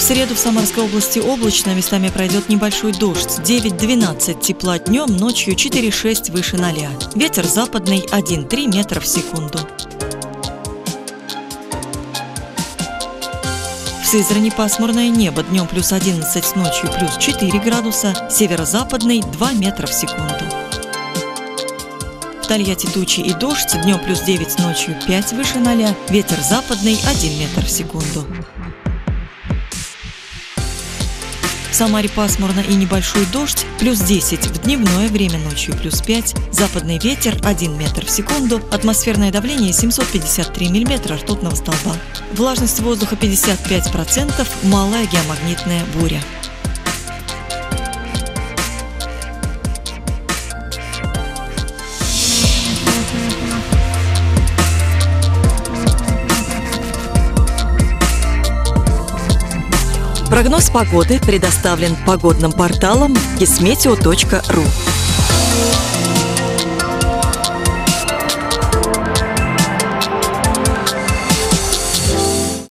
среду в Самарской области облачно, местами пройдет небольшой дождь. 9-12 тепла днем, ночью 4-6 выше 0. Ветер западный 1-3 метра в секунду. В Сызрани пасмурное небо, днем плюс 11, ночью плюс 4 градуса, северо-западный 2 метра в секунду. В Тольятти тучи и дождь, днем плюс 9, ночью 5 выше 0, ветер западный 1 метр в секунду. В Самаре пасмурно и небольшой дождь, плюс 10 в дневное время, ночью плюс 5, западный ветер 1 метр в секунду, атмосферное давление 753 миллиметра ртутного столба. Влажность воздуха 55%, малая геомагнитная буря. Прогноз погоды предоставлен погодным порталом kismeteo.ru.